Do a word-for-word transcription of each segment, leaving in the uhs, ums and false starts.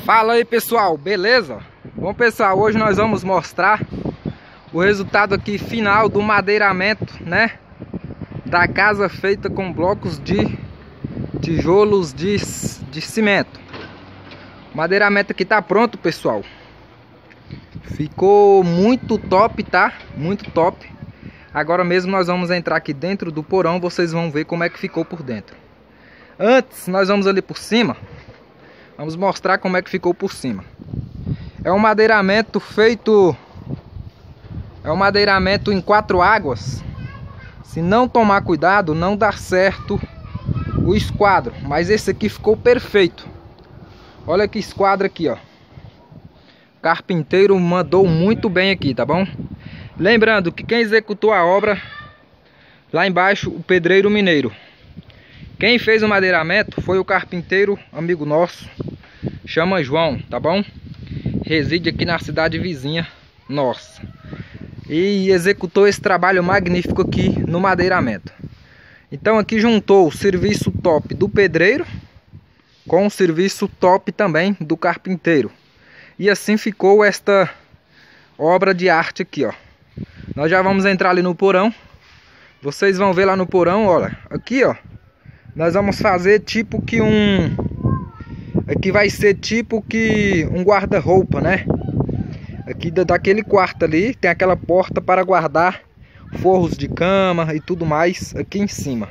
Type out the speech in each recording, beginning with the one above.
Fala aí, pessoal, beleza? Bom, pessoal, hoje nós vamos mostrar o resultado aqui final do madeiramento, né, da casa feita com blocos de tijolos de, de cimento. O madeiramento aqui tá pronto, pessoal. Ficou muito top, tá? Muito top. Agora mesmo nós vamos entrar aqui dentro do porão, vocês vão ver como é que ficou por dentro. Antes, nós vamos ali por cima. Vamos mostrar como é que ficou por cima. É um madeiramento feito... É um madeiramento em quatro águas. Se não tomar cuidado, não dá certo o esquadro. Mas esse aqui ficou perfeito. Olha que esquadro aqui, ó. O carpinteiro mandou muito bem aqui, tá bom? Lembrando que quem executou a obra, lá embaixo, o pedreiro mineiro. Quem fez o madeiramento foi o carpinteiro amigo nosso, chama João, tá bom? Reside aqui na cidade vizinha nossa. E executou esse trabalho magnífico aqui no madeiramento. Então aqui juntou o serviço top do pedreiro com o serviço top também do carpinteiro. E assim ficou esta obra de arte aqui, ó. Nós já vamos entrar ali no porão. Vocês vão ver lá no porão, olha. Aqui, ó. Nós vamos fazer tipo que um... Aqui vai ser tipo que um guarda-roupa, né? Aqui daquele quarto ali tem aquela porta para guardar forros de cama e tudo mais aqui em cima.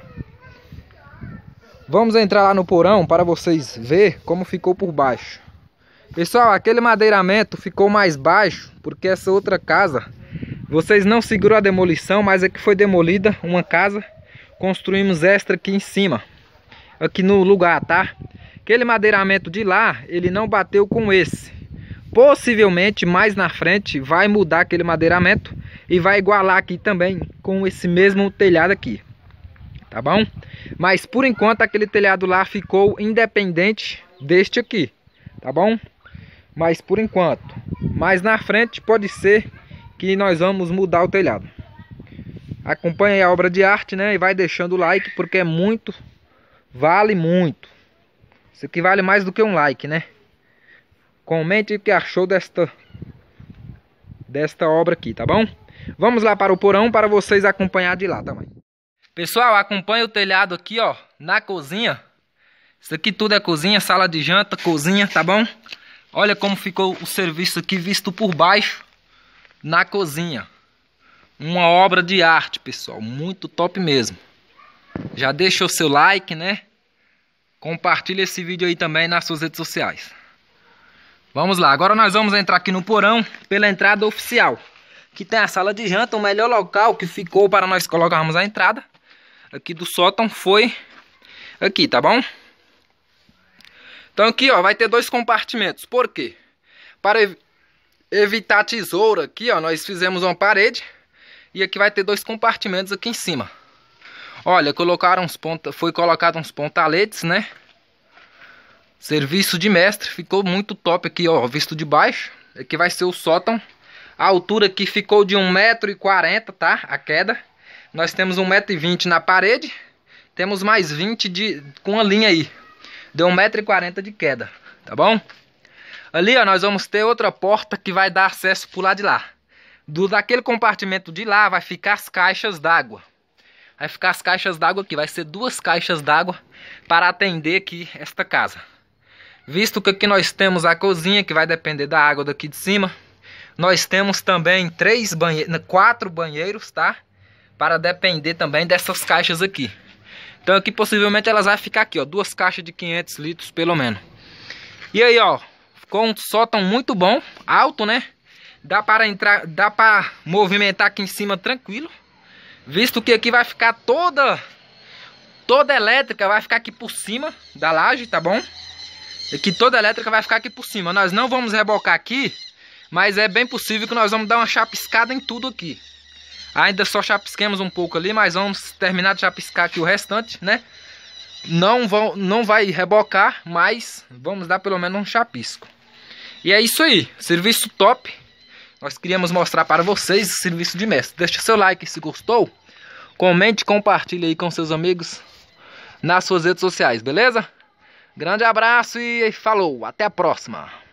Vamos entrar lá no porão para vocês verem como ficou por baixo. Pessoal, aquele madeiramento ficou mais baixo porque essa outra casa... Vocês não segurou a demolição, mas aqui foi demolida uma casa. Construímos extra aqui em cima. Aqui no lugar, tá? Aquele madeiramento de lá, ele não bateu com esse. Possivelmente, mais na frente, vai mudar aquele madeiramento. E vai igualar aqui também com esse mesmo telhado aqui. Tá bom? Mas por enquanto, aquele telhado lá ficou independente deste aqui. Tá bom? Mas por enquanto. Mais na frente pode ser... que nós vamos mudar o telhado. Acompanhe aí a obra de arte, né? E vai deixando o like, porque é muito, vale muito. Isso aqui vale mais do que um like, né? Comente o que achou desta, desta obra aqui, tá bom? Vamos lá para o porão para vocês acompanhar de lá também. Pessoal, acompanhe o telhado aqui, ó, na cozinha. Isso aqui tudo é cozinha, sala de janta, cozinha, tá bom? Olha como ficou o serviço aqui visto por baixo. Na cozinha. Uma obra de arte, pessoal. Muito top mesmo. Já deixa o seu like, né? Compartilha esse vídeo aí também nas suas redes sociais. Vamos lá. Agora nós vamos entrar aqui no porão pela entrada oficial. Aqui tem a sala de janta. O melhor local que ficou para nós colocarmos a entrada aqui do sótão foi aqui, tá bom? Então aqui, ó, vai ter dois compartimentos. Por quê? Para evitar a tesoura aqui, ó, nós fizemos uma parede e aqui vai ter dois compartimentos aqui em cima. Olha, colocaram uns ponta, foi colocado uns pontaletes, né? Serviço de mestre, ficou muito top aqui, ó, visto de baixo. Aqui vai ser o sótão. A altura aqui ficou de um metro e quarenta, tá? A queda. Nós temos um metro e vinte na parede. Temos mais vinte de, com a linha aí. Deu um metro e quarenta de queda, tá bom? Ali, ó, nós vamos ter outra porta que vai dar acesso por lá de lá. Do daquele compartimento de lá vai ficar as caixas d'água. Vai ficar as caixas d'água aqui. Vai ser duas caixas d'água para atender aqui esta casa. Visto que aqui nós temos a cozinha que vai depender da água daqui de cima. Nós temos também três banheiros, quatro banheiros, tá? Para depender também dessas caixas aqui. Então aqui possivelmente elas vão ficar aqui, ó. Duas caixas de quinhentos litros pelo menos. E aí, ó. Com um sótão muito bom, alto, né? Dá para entrar, dá para movimentar aqui em cima tranquilo. Visto que aqui vai ficar toda toda elétrica vai ficar aqui por cima da laje, tá bom? Aqui toda elétrica vai ficar aqui por cima. Nós não vamos rebocar aqui, mas é bem possível que nós vamos dar uma chapiscada em tudo aqui. Ainda só chapisquemos um pouco ali, mas vamos terminar de chapiscar aqui o restante, né? Não vão, não vai rebocar, mas vamos dar pelo menos um chapisco. E é isso aí, serviço top. Nós queríamos mostrar para vocês o serviço de mestre. Deixa seu like se gostou. Comente, compartilhe aí com seus amigos nas suas redes sociais, beleza? Grande abraço e falou, até a próxima.